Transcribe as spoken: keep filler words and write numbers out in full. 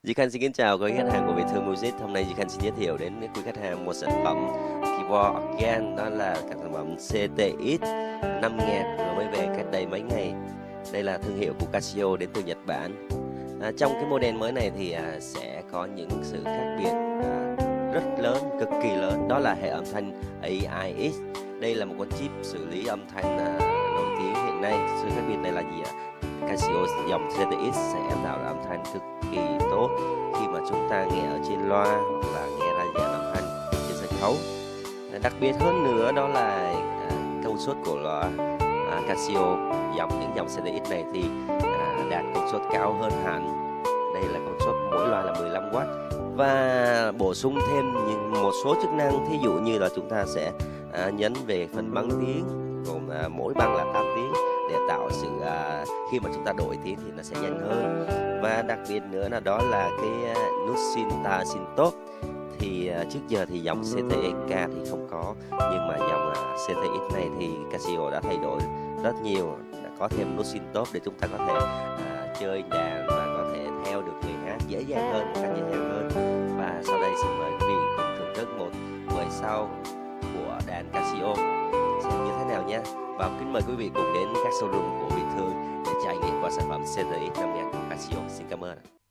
Duy Khanh xin kính chào quý khách hàng của Việt Thương Music. Hôm nay Duy Khanh xin giới thiệu đến quý khách hàng một sản phẩm keyboard organ, đó là sản phẩm xê tê ích năm nghìn vừa mới về cách đây mấy ngày. Đây là thương hiệu của Casio đến từ Nhật Bản. À, trong cái model mới này thì à, sẽ có những sự khác biệt à, rất lớn, cực kỳ lớn, đó là hệ âm thanh a i ích. Đây là một con chip xử lý âm thanh à, nổi tiếng hiện nay. Sự khác biệt này là gì ạ? Casio dòng xê tê ích sẽ tạo ra âm thanh cực kỳ tốt khi mà chúng ta nghe ở trên loa hoặc là nghe ra dàn âm thanh trên sân khấu. Đặc biệt hơn nữa đó là à, công suất của loa à, Casio dòng những dòng xê tê ích này thì à, đạt công suất cao hơn hẳn. Đây là công suất mỗi loa là mười lăm oát và bổ sung thêm những một số chức năng, thí dụ như là chúng ta sẽ à, nhấn về phần băng tiếng, gồm à, mỗi băng là tám tiếng để tạo sự à, khi mà chúng ta đổi tiếng thì nó sẽ nhanh hơn. Và đặc biệt nữa là đó là cái à, nút xin ta xin tốt. Thì à, trước giờ thì dòng xê tê ca thì không có, nhưng mà dòng à, xê tê ích này thì Casio đã thay đổi rất nhiều, đã có thêm nút xin tốt để chúng ta có thể à, chơi đàn và có thể theo được người hát dễ dàng hơn, một cách dễ dàng hơn. Và sau đây xin mời quý vị cùng thưởng thức một buổi sau của đàn Casio xem như thế nào nhé. Và kính mời quý vị cùng đến các showroom của Việt Thương để trải nghiệm qua sản phẩm xê tê ích năm nghìn của Casio. Xin cảm ơn.